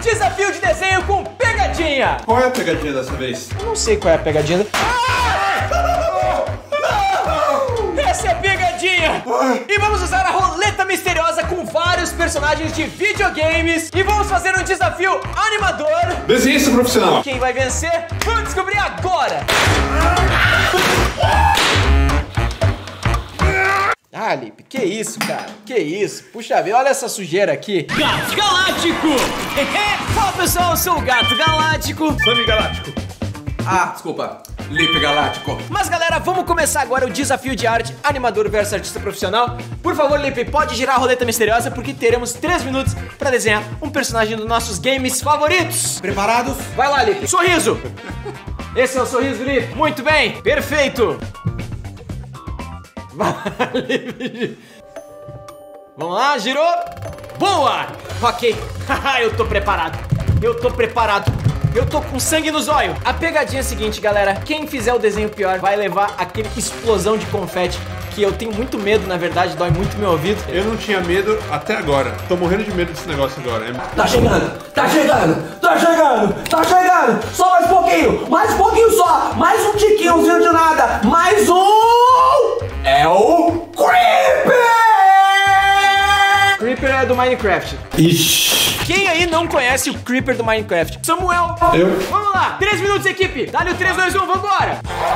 desafio de desenho com pegadinha. Qual é a pegadinha dessa vez? Eu não sei qual é a pegadinha. Essa é a pegadinha! E vamos usar a roleta misteriosa com vários personagens de videogames. E vamos fazer um desafio animador. Desenhista profissional. Quem vai vencer? Vamos descobrir agora! Ah, Lipe, que isso, cara? Que isso? Puxa vida, olha essa sujeira aqui. Gato Galáctico! Fala, pessoal, eu sou o Gato Galáctico. Sammy Galáctico. Ah, desculpa. Lipe Galáctico. Mas galera, vamos começar agora o desafio de arte animador versus artista profissional. Por favor, Lipe, pode girar a roleta misteriosa porque teremos 3 minutos pra desenhar um personagem dos nossos games favoritos. Preparados? Vai lá, Lipe. Sorriso. Esse é o sorriso, Lipe. Muito bem, perfeito. Vai lá, Lipe. Vamos lá, girou. Boa. Ok. Eu tô preparado. Eu tô preparado. Eu tô com sangue nos olhos. A pegadinha é a seguinte, galera. Quem fizer o desenho pior vai levar aquele explosão de confete que eu tenho muito medo, na verdade, dói muito meu ouvido. Eu não tinha medo até agora. Tô morrendo de medo desse negócio agora. Tá chegando, tá chegando, tá chegando, tá chegando. Só mais um pouquinho só. Mais um tiquinhozinho de nada. Mais um... É o Creeper! Creeper é do Minecraft. Ixi. Quem aí não conhece o Creeper do Minecraft? Samuel! Eu. Vamos lá! 3 minutos, equipe! Dá-lhe o 3, 2, 1, vambora!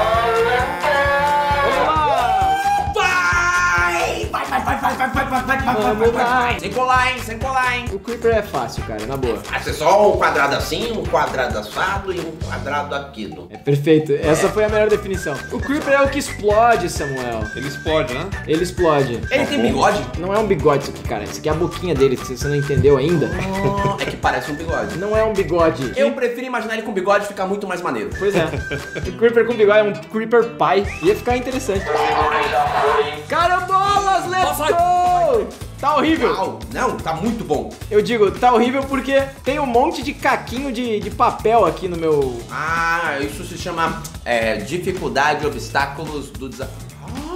Vamos lá! Vai. Sem colar, hein, sem colar, hein. O Creeper é fácil, cara, na boa. Vai ser só um quadrado assim, um quadrado assado e um quadrado aquilo. É perfeito, essa foi a melhor definição. O Creeper é o que explode, Samuel. Ele explode, né? Ele explode. Ele tem bigode? Não é um bigode isso aqui, cara. Isso aqui é a boquinha dele, se você não entendeu ainda. É que parece um bigode. Não é um bigode. Eu prefiro imaginar ele com bigode e ficar muito mais maneiro. Pois é. O Creeper com bigode é um Creeper pai. Ia ficar interessante. Carambolas, let's go! Tá horrível. Não, tá muito bom. Eu digo, tá horrível porque tem um monte de caquinho de papel aqui no meu... Ah, isso se chama dificuldade, obstáculos do desafio.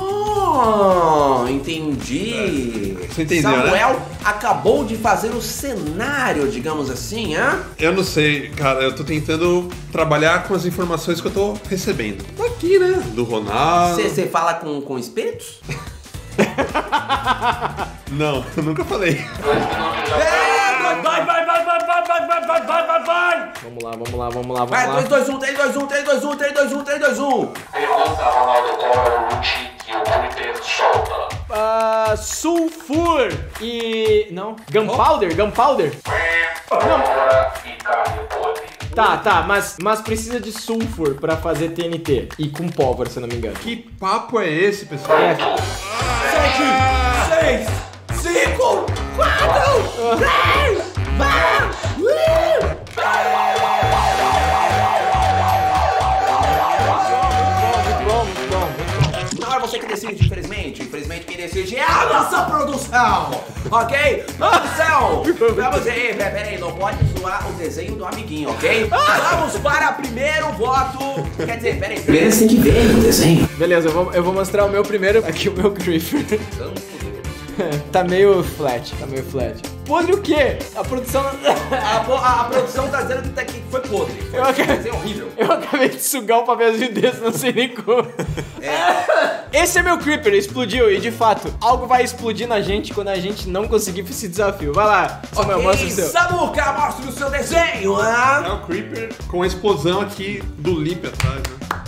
Entendi. Você entendeu, Samuel, né? acabou de fazer o cenário, digamos assim, hã? Eu não sei, cara. Eu tô tentando trabalhar com as informações que eu tô recebendo. Tá aqui, né? Do Ronaldo. Você fala com espíritos? Não, eu nunca falei. Vai! Vamos lá. Vai, 3, 2, 1, 3, 2, 1, 3, 2, 1, 3, 2, 1, 3, 2, 1. Pergunta, Ronaldo, qual é o que o Creeper solta? Sulfur e... Não? Gunpowder? Gunpowder? Pólvora e carne podre. Tá, mas precisa de sulfur pra fazer TNT. E com pólvora, se eu não me engano. Que papo é esse, pessoal? 7, 6, 5, 4, 3, 2, Muito bom. Não é você que decide, infelizmente. Infelizmente quem decide é a nossa produção. Ok? Produção! Vamos aí, peraí, não pode zoar o desenho do amiguinho, ok? Vamos para o primeiro voto. Quer dizer, peraí. Primeiro você tem que ver o desenho. Beleza, eu vou mostrar o meu primeiro. Aqui o meu Creeper. Tá meio flat. Podre o quê? A produção... A produção tá dizendo que foi podre. Foi horrível. Eu acabei de sugar um papelzinho desse, não sei nem como. Esse é meu Creeper, explodiu. E de fato, algo vai explodir na gente quando a gente não conseguir esse desafio. Vai lá, Samuel, mostra o seu. Samuca, mostra o seu desenho, hein? É o Creeper com a explosão aqui do Lipe atrás, né?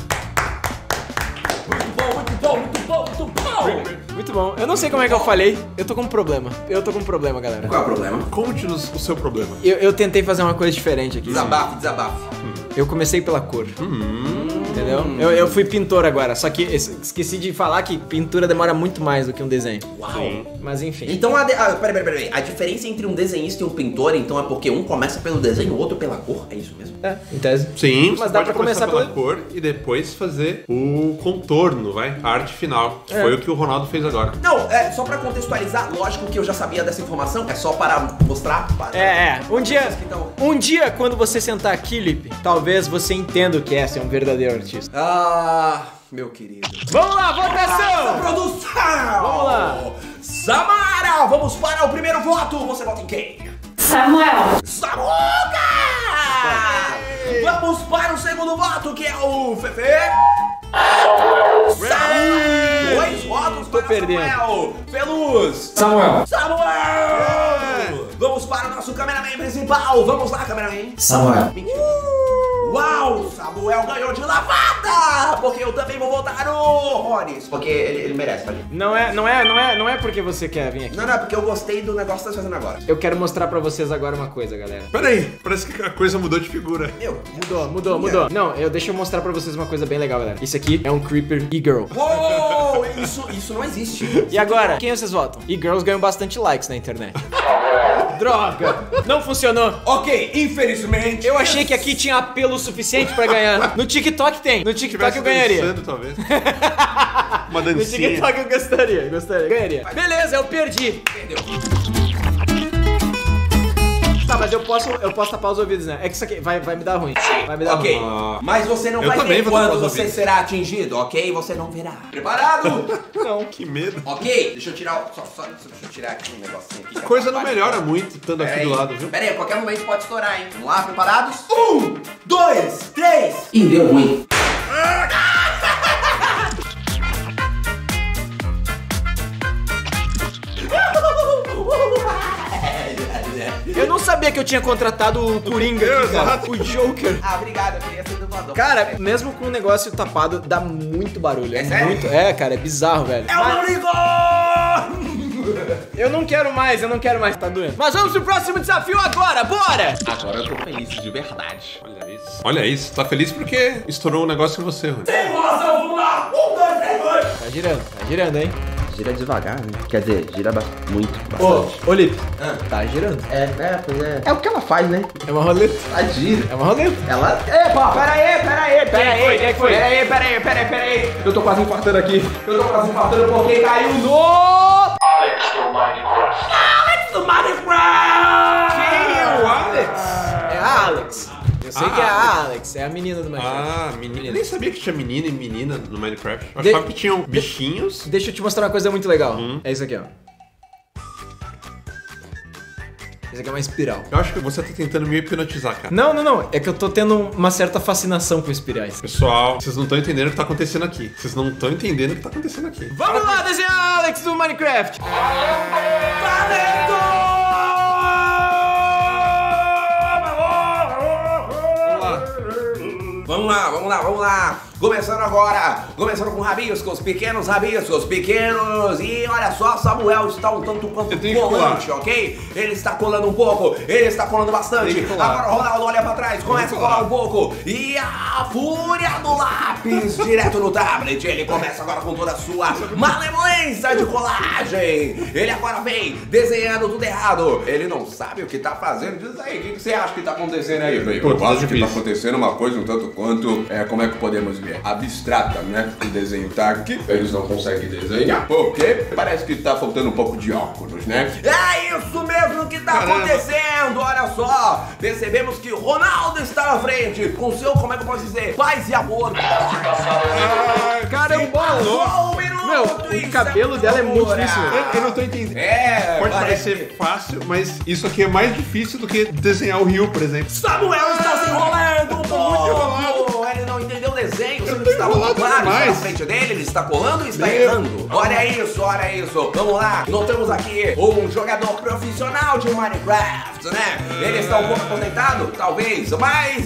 Muito bom. Muito bom. Eu não sei como é que eu falei. Eu tô com um problema, galera. Qual é o problema? Conte-nos o seu problema. Eu tentei fazer uma coisa diferente aqui. Desabafe. Eu comecei pela cor. Entendeu? Eu fui pintor agora, só que esqueci de falar que pintura demora muito mais do que um desenho. Uau. Sim. Mas enfim. Então, peraí. A diferença entre um desenhista e um pintor, então, é porque um começa pelo desenho, o outro pela cor? É isso mesmo? É, em tese. Sim, Mas você dá pode pra começar pela pelo... cor e depois fazer o contorno, vai? A arte final, que foi o que o Ronaldo fez agora. Não, só pra contextualizar, lógico que eu já sabia dessa informação, é só para mostrar. Um dia, quando você sentar aqui, Lipe, talvez você entenda o que é ser um verdadeiro artista. Ah, meu querido. Vamos lá, votação! Produção! Vamos lá. Samara, vamos para o primeiro voto. Você vota em quem? Samuel. Samuca! segundo voto, que é o Fefe. Samuel. 2 votos para perdendo. Samuel. Peluz. Samuel. Samuel. Vamos para o nosso cameraman principal. Vamos lá, cameraman. Samuel. Uau, Samuel ganhou de lavada. Porque eu também vou votar no Ronis. Porque ele merece, tá? Não é porque você quer vir aqui. Não, é porque eu gostei do negócio que tá fazendo agora. Eu quero mostrar pra vocês agora uma coisa, galera. Peraí, parece que a coisa mudou de figura. Mudou. Não, deixa eu mostrar pra vocês uma coisa bem legal, galera. Isso aqui é um Creeper e-girl. Uou, isso não existe. E agora, quem vocês votam? E-girls ganham bastante likes na internet. Droga! Não funcionou. Ok, infelizmente. Eu achei que aqui tinha apelo suficiente pra ganhar. No TikTok tem. No TikTok eu ganharia. Dançando, talvez. Uma No dancinha. TikTok eu gostaria. Ganharia. Beleza, eu perdi. Entendeu? Tá, mas eu posso tapar os ouvidos, né? É que isso aqui vai me dar ruim. Vai me dar Ok, ruim. mas você não Eu vai também ver vou tapar quando os você ouvidos. será atingido, ok? Você não verá. Preparado? Não, que medo. Ok, deixa eu tirar deixa eu tirar aqui um negocinho aqui. A coisa não melhora muito estando aqui Pera do aí. lado, viu? Pera aí, a qualquer momento pode estourar, hein? Vamos lá, preparados? 1, 2, 3. E deu ruim. Eu não sabia que eu tinha contratado o Coringa aqui, cara. O Joker. Ah, obrigado, eu queria ser dublador. Cara, mesmo com o negócio tapado, dá muito barulho. É sério? muito. É, cara, é bizarro, velho. Eu não ligo! Eu não quero mais, tá doendo. Mas vamos pro próximo desafio agora, bora! Agora eu tô feliz, de verdade. Olha isso. Olha isso. Tá feliz porque estourou um negócio em você, Rony. Sem enrolação, vamos lá! 1, 2, 3, 2! Tá girando, hein? Gira devagar, né? Quer dizer, gira muito, Ô, bastante. ô Lipe, tá girando. Pois é. É o que ela faz, né? É uma roleta. Ela gira. É uma roleta. Ela... Epa, pera aí. Quem é que foi? Pera aí. Eu tô quase infartando aqui. Porque caiu no... Alex do Minecraft. do Minecraft! Quem é o Alex? É a Alex. Eu sei que é a Alex, é a menina do Minecraft. Ah, menina. Eu nem sabia que tinha menina e menina no Minecraft. Eu De- achava que tinham bichinhos. Deixa eu te mostrar uma coisa muito legal. É isso aqui, ó. Isso aqui é uma espiral. Eu acho que você tá tentando me hipnotizar, cara. Não. É que eu tô tendo uma certa fascinação com espirais. Pessoal, vocês não estão entendendo o que tá acontecendo aqui. Vocês não estão entendendo o que tá acontecendo aqui. Vamos lá desenhar a Alex do Minecraft. Vamos lá. Começando agora. Começando com rabiscos, pequenos. E olha só, Samuel está um tanto quanto Eu tenho que colante, colar. ok? Ele está colando um pouco, ele está colando bastante. Tem que colar. Agora o Ronaldo olha pra trás, começa a colar um pouco. E a fúria do lápis direto no tablet. Ele começa agora com toda a sua malemolência de colagem. Ele agora vem desenhando tudo errado. Ele não sabe o que tá fazendo. Diz aí, o que você acha que tá acontecendo aí, velho? Pô, Eu tá acho que tá difícil. acontecendo uma coisa um tanto quanto, como é que podemos ver? Abstrata, né? O desenho tá aqui, eles não conseguem desenhar, porque parece que tá faltando um pouco de óculos, né? É isso mesmo que tá Caramba. acontecendo, olha só! Percebemos que o Ronaldo está na frente, com seu, como é que eu posso dizer? Paz e amor. Caramba! Só um minuto, Meu, o isso cabelo dela é muito difícil. Eu não tô entendendo. É, Pode parece parecer fácil, mas isso aqui é mais difícil do que desenhar o Rio, por exemplo. Samuel está se enrolando um pouco! Ele não entendeu o desenho, você não está muito enrolado claro, está na demais. frente dele, ele está colando e está Meu. errando. Olha isso. Vamos lá, notamos aqui um jogador profissional de Minecraft, né? Ele está um pouco aposentado, talvez, mas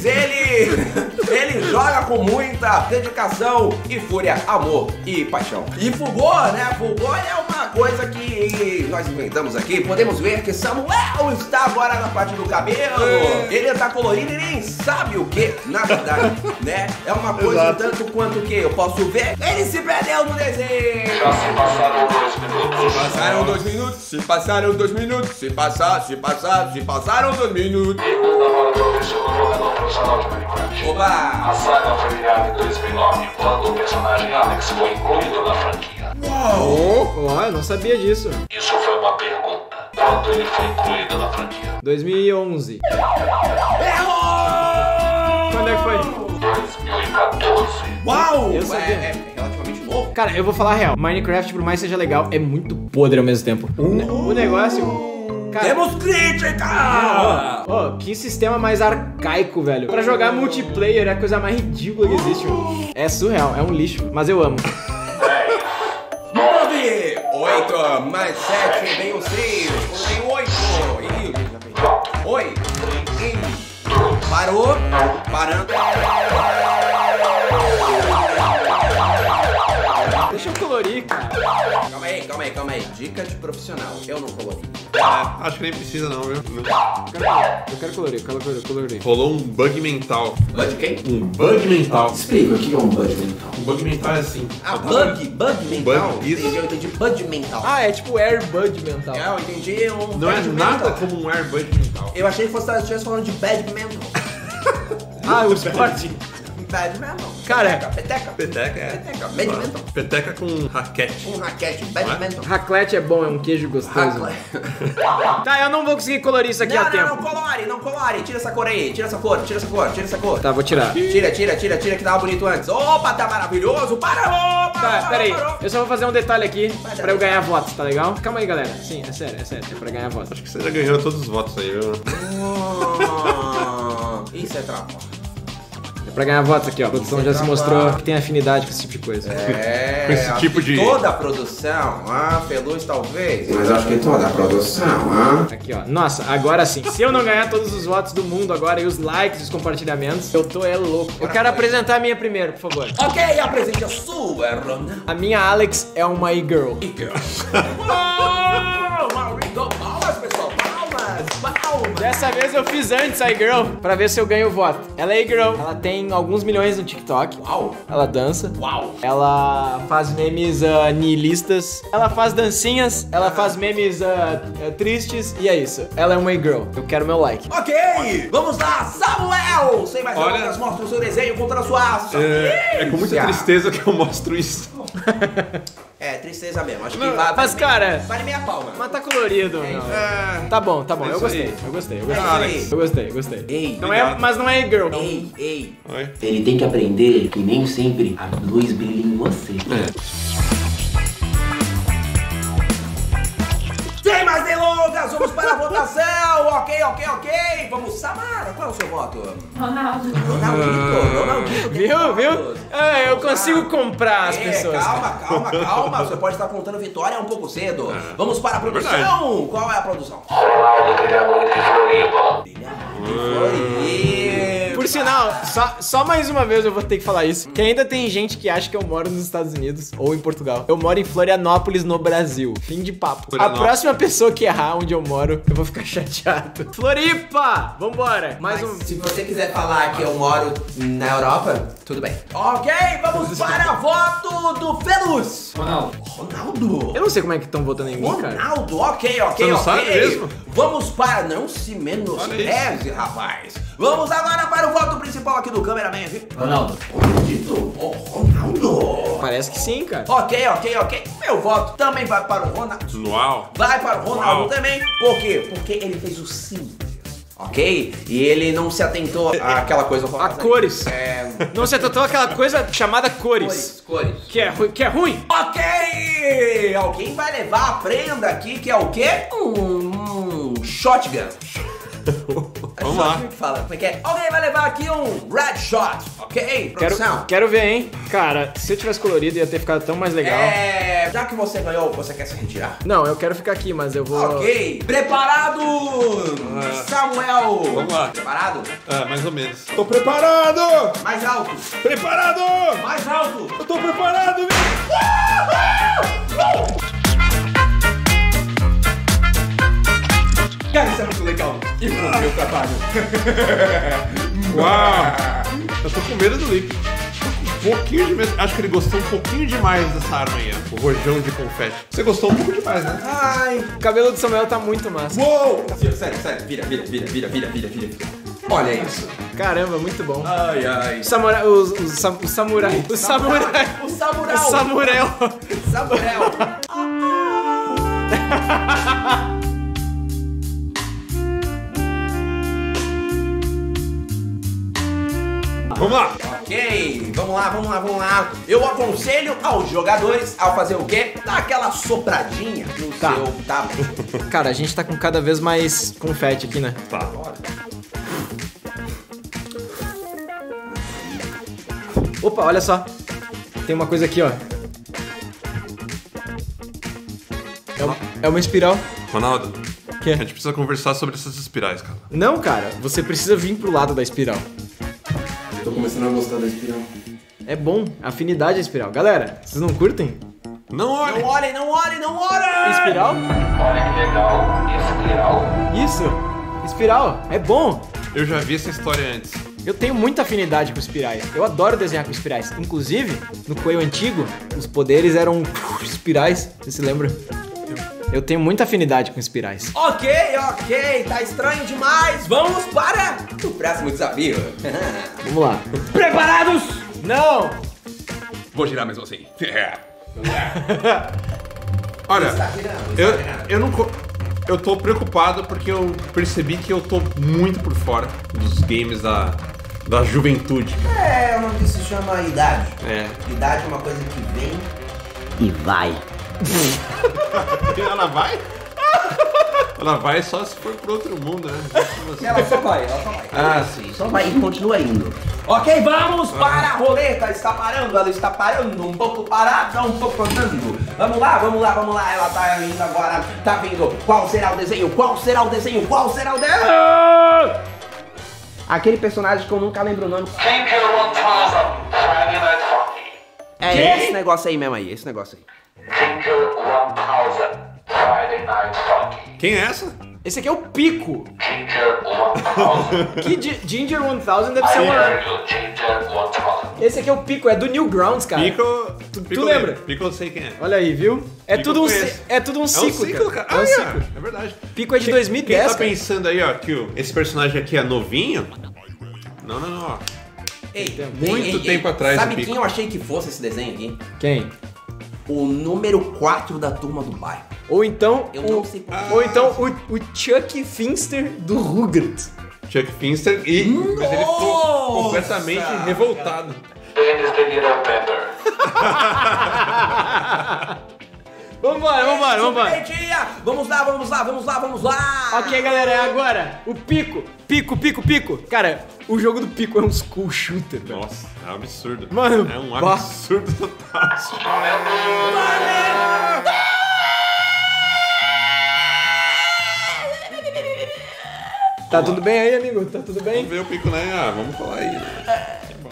ele joga com muita dedicação e fúria, amor e paixão. E Fugor, né? Fugor é uma coisa que nós inventamos aqui. Podemos ver que Samuel está agora na parte do cabelo. Ele está colorindo e nem sabe o que, na verdade, né? É uma coisa Exato. tanto quanto que eu posso ver. Ele se perdeu no desenho. Já se passaram 2 minutos. Passaram 2 minutos, se passaram 2 minutos, se passaram 2 minutos. E manda agora para o segundo jogador profissional de Minecraft. Oba! A saga foi criada em 2009, quando o personagem Alex foi incluído na franquia. Ó, eu não sabia disso. Isso foi uma pergunta. Quando ele foi incluído na franquia? 2011. Errou! Quando é que foi? 2014. Uau! Eu sabia. É relativamente novo. Cara, eu vou falar a real. Minecraft, por mais que seja legal, é muito podre ao mesmo tempo. O negócio... Cara, Temos crítica! Ó, que sistema mais arcaico, velho. Pra jogar multiplayer é a coisa mais ridícula que existe, mano. É surreal, é um lixo, mas eu amo. 9, 8, mais 7, vem o 6, vem o 8. Oi. Parou. Parando. Deixa eu colorir, cara. Calma aí. Dica de profissional. Eu não colori. Acho que nem precisa não, viu? Eu quero colorir. Rolou um bug mental. Bug quem? Um bug mental. Explica o que é um bug mental. Um bug mental é assim. Ah, bug mental? Bug, isso. Eu entendi bug mental. Ah, é tipo Airbud mental. Eu entendi um Não é bug nada mental. como um air bug mental. Eu achei que você estivesse falando de bad mental. Ah, o esporte. Bad mental. Cara, Peteca. Peteca. Bad mental. Peteca com raquete. Um raquete. Bad mental. raclette é bom, é um queijo gostoso. Tá, eu não vou conseguir colorir isso aqui a tempo. Não colore. Tira essa cor aí. Tira essa cor. Tá, vou tirar. Tira, que tava bonito antes. Opa, tá maravilhoso. Parou. Tá, pera aí. Eu só vou fazer um detalhe aqui pra eu ganhar votos, tá legal? Calma aí, galera. Sim, é sério. É pra ganhar votos. Acho que você já ganhou todos os votos aí, viu? Isso é trapa. É pra ganhar votos aqui, ó. A produção já se mostrou que tem afinidade com esse tipo de coisa. É, Esse acho tipo que de- toda a produção, Feluz talvez. Mas acho que toda a produção, Aqui, ó. Nossa, agora sim. Se eu não ganhar todos os votos do mundo agora e os likes e os compartilhamentos, eu tô louco. Eu quero apresentar a minha primeiro, por favor. Ok, apresente a sua, Ronaldo. A minha Alex é uma e-girl. Marito, palmas, pessoal, palmas. Dessa vez eu fiz antes a e-girl pra ver se eu ganho o voto. Ela é e-girl. Ela tem alguns milhões no TikTok. Uau. Ela dança. Uau. Ela faz memes nihilistas. Ela faz dancinhas. Ela faz memes tristes. E é isso. Ela é uma e-girl. Eu quero meu like. Ok, vamos lá, Samuel. Sem mais Olha- delongas, mostra o seu desenho contra a sua É com muita tristeza que eu mostro isso. É, tristeza mesmo. Acho que Não, vale. mas, cara- Vale meia palma. Mas tá colorido, meu. É. Tá bom. É Eu isso gostei. aí. Eu gostei. Alex. Eu gostei. Ei, Não é, mas não é e-girl. Ei. Oi? Ele tem que aprender que nem sempre a luz brilha em você. Sem mais delongas, vamos para a votação. Ok. Vamos, Samara, qual é o seu voto? Ronaldinho. Viu? É, eu consigo comprar as pessoas. Calma. Você pode estar contando vitória um pouco cedo. Vamos para a produção. Qual é a produção? Ronaldo Criador de Floripa. Por sinal, só mais uma vez eu vou ter que falar isso. Que ainda tem gente que acha que eu moro nos Estados Unidos ou em Portugal. Eu moro em Florianópolis, no Brasil. Fim de papo. A Florianópolis. próxima pessoa que errar onde eu moro, eu vou ficar chateado. Floripa! Vambora! Mais um. Se você quiser falar que eu moro na Europa, tudo bem. Ok, vamos para voto do Feluz. Ronaldo. Eu não sei como é que estão votando em mim, cara. Ronaldo, ok. Você não sabe mesmo? Vamos para, não se menospreze, rapaz. Vamos agora para o voto principal aqui do cameraman, viu? Ronaldo. Ronaldo. Parece que sim, cara. Ok. Meu voto também vai para o Ronaldo. Uau. Vai para o Ronaldo Uau. também. Por quê? Porque ele fez o simples. Ok? E ele não se atentou àquela coisa. A cores. É. Não se atentou aquela coisa chamada cores. Cores. Que é ruim. Ok! Alguém vai levar a prenda aqui que é o quê? Shotgun. Vamos lá. Shotgun que fala. Como é que é? Alguém vai levar aqui um red shot, ok? Produção. Quero ver, hein? Cara, se eu tivesse colorido ia ter ficado tão mais legal. Já que você ganhou, você quer se retirar? Não, eu quero ficar aqui, mas eu vou... Ok. Preparado? Samuel. Vamos lá. Preparado? Mais ou menos. Tô preparado! Mais alto. Preparado! Mais alto. Eu tô preparado, meu! Cara, isso é muito legal. E pro meu trabalho. Uau! Eu tô com medo do líquido. Um pouquinho de medo. Acho que ele gostou um pouquinho demais dessa arma aí, ó. O rojão de confete. Você gostou um pouco demais, né? Ai. O cabelo do Samuel tá muito massa. Uou! Sério. Vira. Olha isso. Caramba, muito bom. Ai. O samurai... O samurai... O samurai... O Samuel. O Samuel. Samuel. Vamos lá! Ok, vamos lá. Eu aconselho aos jogadores ao fazer o quê? Dar aquela sopradinha no seu tablet. Cara, a gente tá com cada vez mais confete aqui, né? Tá. Opa, olha só. Tem uma coisa aqui, ó. É uma espiral. Ronaldo, Quê? a gente precisa conversar sobre essas espirais, cara. Não, cara, você precisa vir pro lado da espiral. Tô começando a gostar da espiral. É bom, afinidade da espiral. Galera, vocês não curtem? Não olhe! Não olhem! Espiral? Olha que legal, espiral. Isso, espiral, é bom. Eu já vi essa história antes. Eu tenho muita afinidade com espirais. Eu adoro desenhar com espirais. Inclusive, no Coelho antigo, os poderes eram espirais. Você se lembra? Eu tenho muita afinidade com espirais. Ok, tá estranho demais. Vamos para o próximo desafio. Vamos lá. Preparados? Não! Vou girar mesmo assim. Olha, eu não... Eu tô preocupado porque eu percebi que eu tô muito por fora dos games da juventude. É, o nome disso se chama idade. É. Idade é uma coisa que vem. E vai. Ela vai? Ela vai só se for pro outro mundo, né? Ela só vai. Ah, sim. Só vai e continua indo. Ok, vamos para a roleta. Está parando, ela está parando. Um pouco parada, um pouco andando. Vamos lá. Ela tá indo agora. Tá vindo. Qual será o desenho? Aquele personagem que eu nunca lembro o nome. Ginger 1000, Friday Night Funky. É esse negócio aí mesmo aí, esse negócio aí. Ginger 1000, Friday Night Funky. Quem é essa? Esse aqui é o Pico. Ginger 1000. Que Ginger 1000 deve I ser uma... heard you, Ginger 1000. Esse aqui é o Pico, é do Newgrounds, cara. Pico lembra? Pico eu sei quem é. Olha aí, viu? É Pico tudo um conheço. ciclo, cara. Ah, É um ciclo. é verdade. Pico é de Quem 2010, tá cara. pensando aí, ó, que esse personagem aqui é novinho? Não, ó. Ei, Muito tempo atrás Sabe do Pico. quem eu achei que fosse esse desenho aqui? Quem? O número 4 da turma do bairro. Ou então, Eu não sei por quê. ou então o Chuck Finster do Rugrats. Chuck Finster mas ele ficou completamente revoltado. Dennis the Little Pepper. Vambora. Meio-dia! Vamos lá! Ok, galera, é agora. O Pico. Pico. Cara, o jogo do Pico é um school shooter, velho. Nossa, é um absurdo. Mano, é um bah. absurdo total. Tá tudo bem aí, amigo? Tá tudo bem? Vamos ver o Pico, né? Ah, vamos falar aí, né? É bom.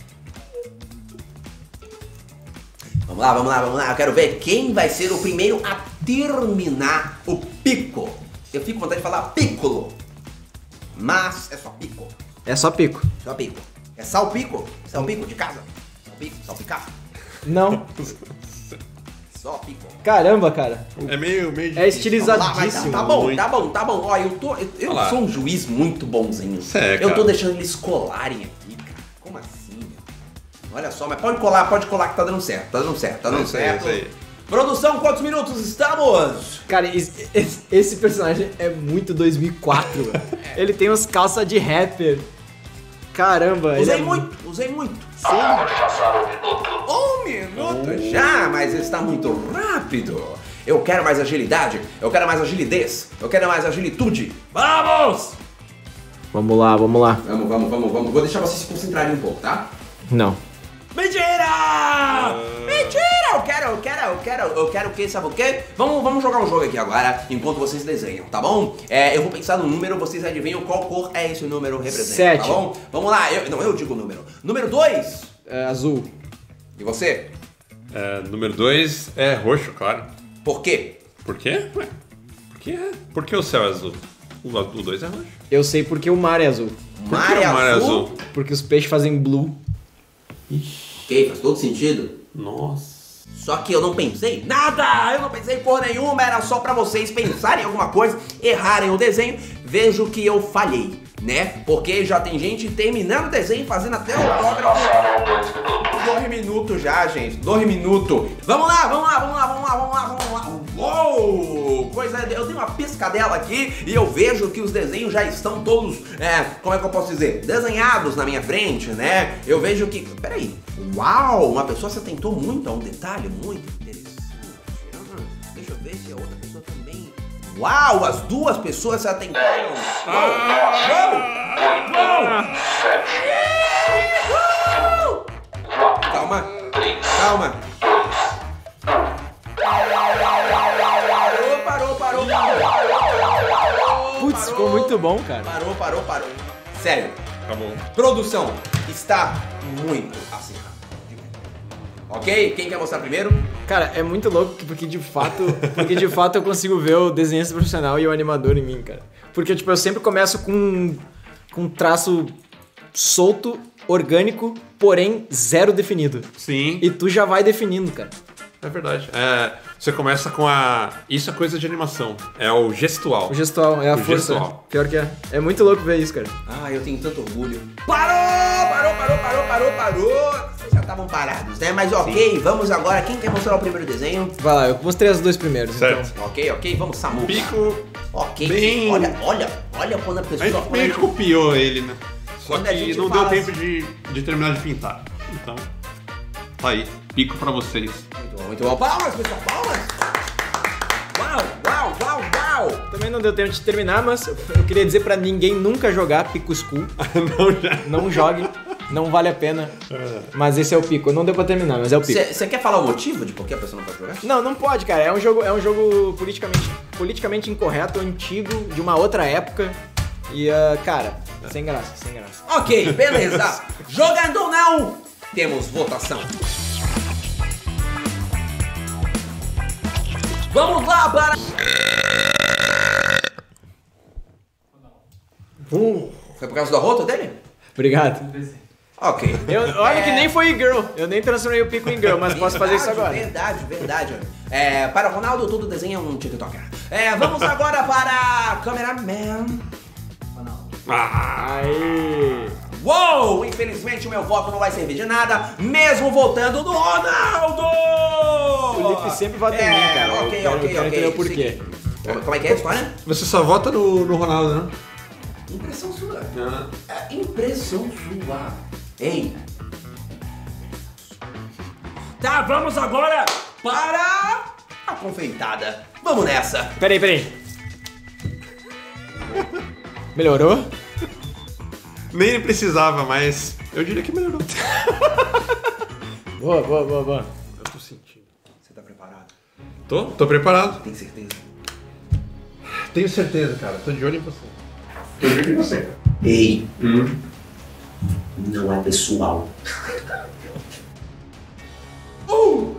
Vamos lá. Eu quero ver quem vai ser o primeiro a terminar o pico. Eu fico com vontade de falar piccolo. Mas é só pico. É só Pico. Só pico. É salpico? Salpico de casa. Salpicar. Não. Só pico. Caramba, cara. É meio É difícil. Vamos lá, vai, estilizadíssimo. tá bom. Ó, eu Olha lá. sou um juiz muito bonzinho. Cê é, eu cara. tô deixando eles colarem aqui, cara. Como assim, meu? Olha só, mas pode colar que tá dando certo. Tá dando Isso aí. Produção, quantos minutos estamos? Cara, esse personagem é muito 2004. velho. Ele tem uns calça de rapper. Caramba, ele Usei é muito. Acaba de passar 1 minuto. 1 minuto já, mas está muito rápido. Eu quero mais agilidade, eu quero mais agilidez, eu quero mais agilitude. Vamos! Vamos lá. Vamos. Vou deixar vocês se concentrarem um pouco, tá? Não. Mentira! Eu quero o quê? Sabe o quê? Vamos jogar um jogo aqui agora, enquanto vocês desenham, tá bom? Eu vou pensar no número, vocês adivinham qual cor é esse número representa, 7. tá bom? Vamos lá, eu digo o número. Número 2. É azul. E você? Número 2 é roxo, claro. Por quê? Por quê? Ué, por que o céu é azul? O 2 é roxo. Eu sei porque o mar é azul. Por que o mar é azul? Porque os peixes fazem blue. Ok, faz todo sentido. Nossa. Só que eu não pensei nada, eu não pensei por nenhuma, era só pra vocês pensarem em alguma coisa, errarem o desenho, vejo que eu falhei. né? Porque já tem gente terminando o desenho, fazendo até o autógrafo. Passaram 2 minutos. 2 minutos já, gente. 2 minutos. Vamos lá, vamos lá, vamos lá, vamos lá, vamos lá, vamos lá. Uou! Coisa, eu tenho uma piscadela aqui e eu vejo que os desenhos já estão todos, como é que eu posso dizer? Desenhados na minha frente, né? Eu vejo que... Peraí. Uau! Uma pessoa se atentou muito a um detalhe muito interessante. Deixa eu ver se a outra pessoa também... Uau! As duas pessoas se atentaram. Uau! Uau! Uau! Calma. Calma. Parou. Putz, ficou muito bom, cara. Parou. Sério. Acabou. Produção está muito acirrada. Ok? Quem quer mostrar primeiro? Cara, é muito louco porque de fato eu consigo ver o desenhista profissional e o animador em mim, cara. Porque, tipo, eu sempre começo com um traço solto, orgânico, porém zero definido. Sim. E tu já vai definindo, cara. É verdade. Você começa com a... Isso é coisa de animação. É o gestual. O gestual, é a O força. gestual. Pior que é. É muito louco ver isso, cara. Ah, eu tenho tanto orgulho. Parou! Vocês já estavam parados, né? Mas ok, vamos agora. Quem quer mostrar o primeiro desenho? Vai lá, eu mostrei os dois primeiros, Certo. então. Ok, vamos, Samu. Pico... Ok, Bem- olha quando a A pessoa... gente meio que copiou ele, né? Só Quando a que gente não fala deu tempo de terminar de pintar. Então, tá aí. Pico pra vocês. Muito bom. Palmas, pessoal, palmas! Uau! Também não deu tempo de terminar, mas eu queria dizer pra ninguém nunca jogar Pico School. Não jogue, não vale a pena. Mas esse é o Pico. Não deu pra terminar, mas é o Pico. Você quer falar o motivo de por que a pessoa não pode jogar? Não pode, cara. É um jogo politicamente incorreto, antigo, de uma outra época. E, cara, sem graça. Ok, beleza. Jogando ou não, temos votação. Vamos lá para... Foi por causa do arroto dele? Obrigado. Ok. Olha que nem foi girl. Eu nem transformei o Pico em girl, mas posso fazer isso agora. Verdade. Para o Ronaldo, todo desenho é um TikToker. Vamos agora para cameraman. Aí. Uou! Infelizmente o meu voto não vai servir de nada, mesmo votando no Ronaldo! O Lipe sempre vota em mim, cara. Ok. Eu quero entender o porquê. Como é que é a história? Você só vota no Ronaldo, né? Impressão sua. Impressão sua. Ei. Tá, vamos agora para a confeitada. Vamos nessa. Peraí. Melhorou? Nem precisava, mas eu diria que melhorou. Boa. Eu tô sentindo. Você tá preparado? Tô preparado. Tem certeza? Tenho certeza, cara. Tô de olho em você. Tô de olho em você. Ei, não é pessoal. 1,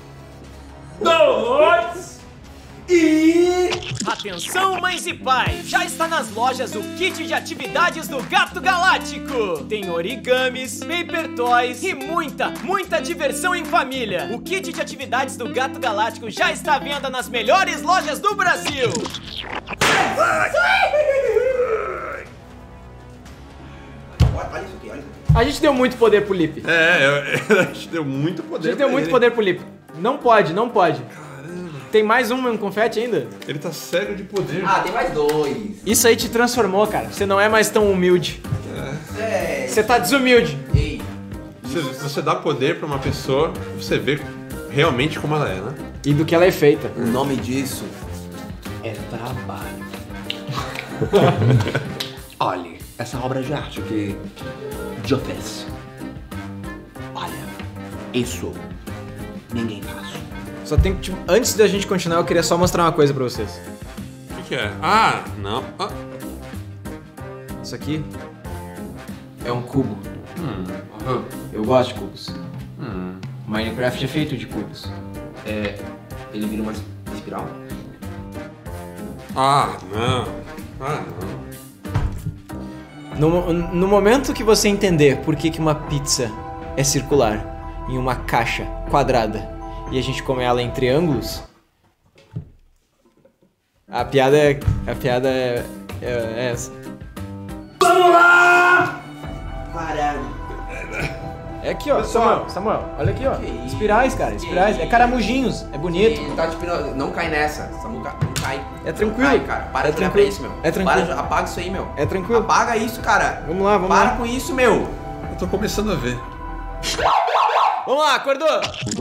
2 e... Atenção, mães e pais! Já está nas lojas o kit de atividades do Gato Galáctico! Tem origamis, paper toys e muita diversão em família! O kit de atividades do Gato Galáctico já está à venda nas melhores lojas do Brasil! Olha isso aqui, A gente deu muito poder pro Lipe. A gente deu muito poder. A gente deu muito poder pro Lipe. Não pode. Tem mais um confete ainda? Ele tá cego de poder. Ah, tem mais 2. Isso aí te transformou, cara. Você não é mais tão humilde. Você tá desumilde. Ei, Se você dá poder pra uma pessoa, você vê realmente como ela é, né? E do que ela é feita. o nome disso é trabalho. Olha, essa obra de arte que eu fiz. Olha, isso ninguém faz. Só tem que, tipo, antes da gente continuar, eu queria só mostrar uma coisa pra vocês. O que é? Ah, não. Ah. Isso aqui é um cubo. Eu gosto de cubos. Minecraft é feito de cubos. Ele vira uma espiral? Ah, não. Ah, não. No momento que você entender por que uma pizza é circular em uma caixa quadrada e a gente come ela em triângulos, a piada é essa. Vamos É aqui, ó. Pessoal. Samuel, olha aqui, ó. Espirais, cara. Espirais. É caramujinhos. É bonito. Ele tá tipo, não cai nessa. Samuca, não cai. É tranquilo. Não cai, cara. Para de olhar pra isso, meu. É tranquilo. Para, apaga isso aí, meu. É tranquilo. Apaga isso, cara. Vamos lá, vamos Para lá. com isso, meu. Eu tô começando a ver. Vamos lá, acordou?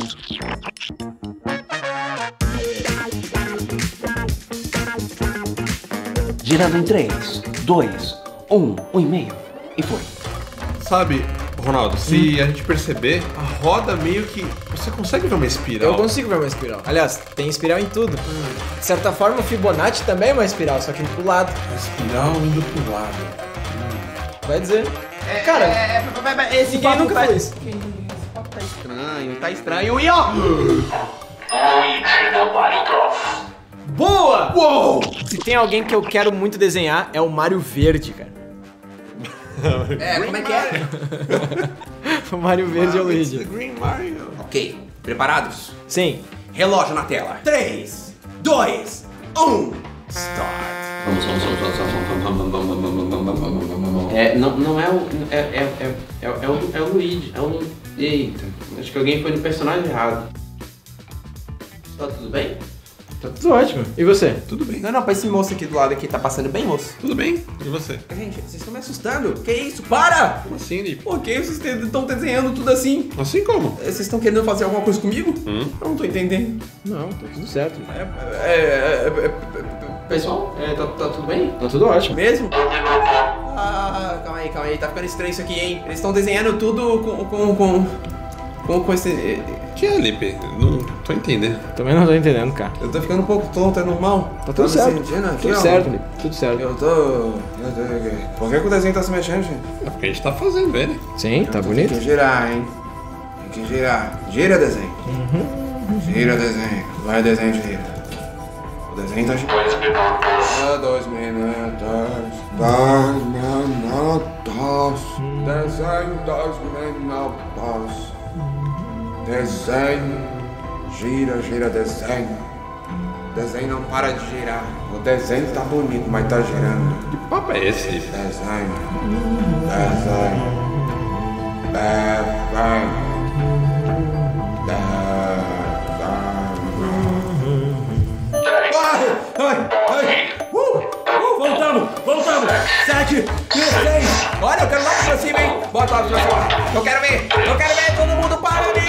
Girando em 3, 2, 1, 1,5. E foi. Sabe, Ronaldo, se a gente perceber, a roda meio que... Você consegue ver uma espiral? Eu consigo ver uma espiral. Aliás, tem espiral em tudo. De certa forma, o Fibonacci também é uma espiral, só que pro lado. A espiral indo pro lado. Vai dizer. Cara, esse ninguém nunca tá- fez. Tá estranho. E ó. Luigi no Mario Bros. Boa! Uou! Se tem alguém que eu quero muito desenhar, é o Mario Verde, cara. É, como é que é? O Mario Verde é o Luigi. Green Mario. Ok, preparados? Sim. Relógio na tela. 3, 2, 1. Start. Não é o. É o Luigi. É o. Eita, acho que alguém foi no personagem errado. Tá tudo bem? Tá tudo ótimo. E você? Tudo bem. Não, pra esse moço aqui do lado aqui, tá passando bem, moço? Tudo bem? E você? Gente, vocês estão me assustando. Que isso? Para! Como assim, Lipe? Por que vocês estão desenhando tudo assim? Assim como? Vocês estão querendo fazer alguma coisa comigo? Eu não tô entendendo. Não, tá tudo certo. Pessoal, tá tudo bem? Tá tudo ótimo. Mesmo? Ah, calma aí, tá ficando estranho isso aqui, hein? Eles estão desenhando tudo com esse... Que é, Lipe? Não tô entendendo. Também não tô entendendo, cara. Eu tô ficando um pouco tonto, é normal? Tá tudo certo. Tudo certo, Lipe. Tudo certo. Eu tô... Por que o desenho tá se mexendo, gente? É porque a gente tá fazendo ele. Sim, tá bonito. Tem que girar, hein? Tem que girar. Gira, desenho. Gira, desenho. Vai, desenho, gira. O desenho tá girando. 2 minutos. 2 minutos. 2 minutos. Desenho, 2 minutos. Desenho. Gira, gira, desenho. Desenho não para de girar. O desenho tá bonito, mas tá girando. Que papo é esse, Lipe? Desenho. Desenho. Desenho. Voltamos! 7, 6. Olha, eu quero lá pra cima, hein? Bota lá pra cima. Eu quero ver, todo mundo para mim!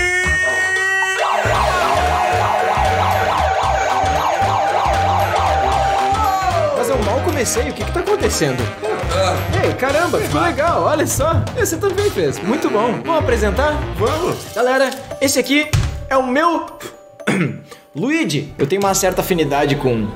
Mas eu mal comecei, o que tá acontecendo? Ei, caramba, ficou legal, olha só. Você também fez, muito bom. Vamos apresentar? Vamos! Galera, esse aqui é o meu... Luigi. Eu tenho uma certa afinidade com...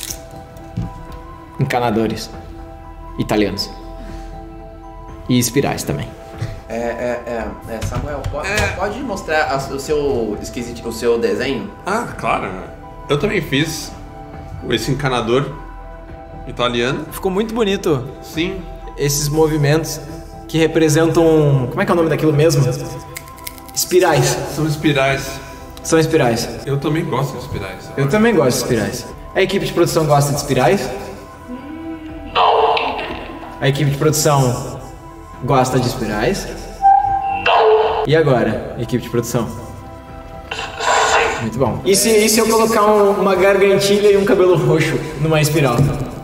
encanadores italianos. E espirais também. Samuel, pode mostrar o seu desenho? Ah, claro. Eu também fiz esse encanador italiano. Ficou muito bonito Sim. esses movimentos que representam... Como é que é o nome daquilo mesmo? Espirais. São espirais. São espirais. Eu também gosto de espirais. Eu também gosto de espirais. A equipe de produção gosta de espirais? Não. A equipe de produção gosta de espirais? Não. E agora, equipe de produção? Muito bom. E se eu colocar uma gargantilha e um cabelo roxo numa espiral?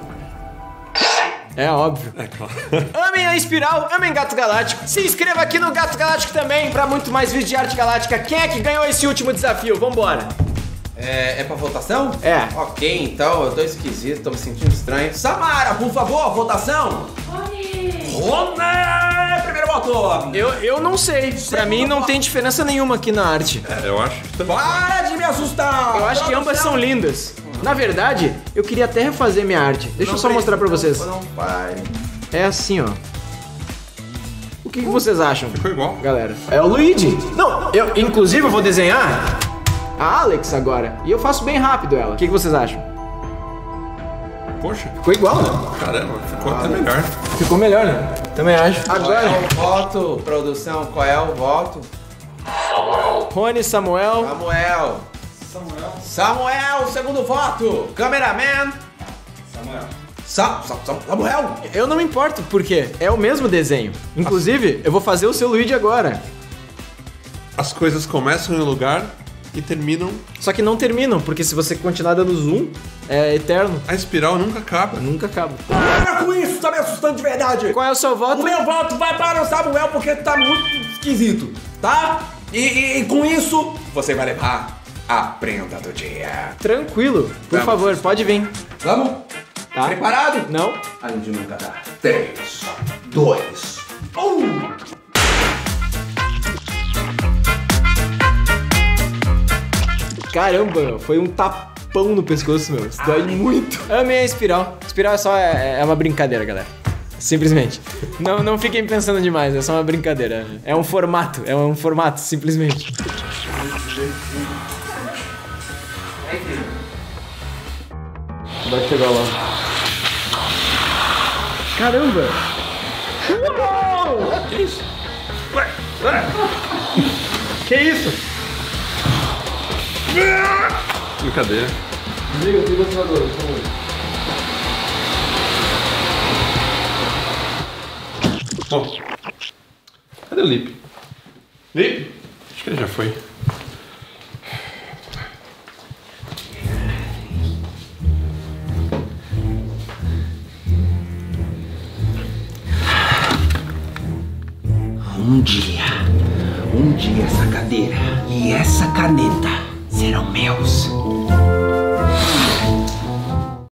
É óbvio. É claro. Amem a espiral, amem Gato Galáctico. Se inscreva aqui no Gato Galáctico também pra muito mais vídeos de arte galáctica. Quem é que ganhou esse último desafio? Vambora. É pra votação? É. Ok, então eu tô esquisito, tô me sentindo estranho. Samara, por favor, votação! Rony! Primeiro voto! Eu não sei. Pra mim não tem diferença nenhuma aqui na arte. Eu acho que também. Para de me assustar! Eu acho que ambas são lindas. Na verdade, eu queria até refazer minha arte. Deixa eu só mostrar pra vocês. Não vai. É assim, ó. O que vocês acham, Ficou igual. galera? É o Luigi. Não, inclusive eu vou desenhar a Alex agora. E eu faço bem rápido ela. O que vocês acham? Poxa, Ficou igual, né? caramba, ficou até melhor. Ficou melhor, né? Também acho. Qual Agora, é o voto, produção? Qual é o voto? Rony, Samuel. Samuel, segundo voto. Cameraman. Samuel. Eu não me importo, porque é o mesmo desenho. Inclusive, eu vou fazer o seu Luigi agora. as coisas começam em um lugar e terminam. Só que não terminam, porque se você continuar dando zoom, é eterno. A espiral nunca acaba. Nunca acaba. Para com isso, tá me assustando de verdade. Qual é o seu voto? O meu voto vai para o Samuel porque tá muito esquisito, tá? E com isso, você vai levar a prenda do dia. Tranquilo. Por Vamos. favor, pode vir. Vamos? Tá? Preparado? Não? A gente nunca dá. 3, 2, 1. Caramba, foi um tapão no pescoço, meu. Isso dói muito. Amei a espiral. Espiral é uma brincadeira, galera. Simplesmente. Não fiquem pensando demais, é só uma brincadeira. É um formato, simplesmente. Vai chegar lá. Caramba! Uou! Que isso? Ué. Que isso? Brincadeira. Desliga o ventilador, por favor. Bom, cadê o Lip? Lip? Acho que ele já foi. Um dia essa cadeira e essa caneta serão meus.